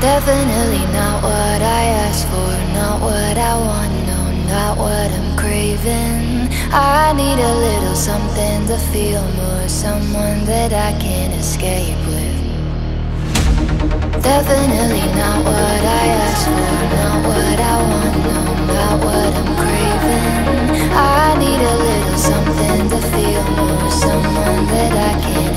Definitely not what I asked for, not what I want, no, not what I'm craving. I need a little something to feel more, someone that I can escape with. Definitely not what I asked for, not what I want, no, not what I'm craving. I need a little something to feel more, someone that I can